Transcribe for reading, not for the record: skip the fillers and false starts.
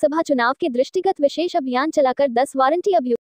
लोकसभा चुनाव के दृष्टिगत विशेष अभियान चलाकर 10 वारंटी अभियुक्त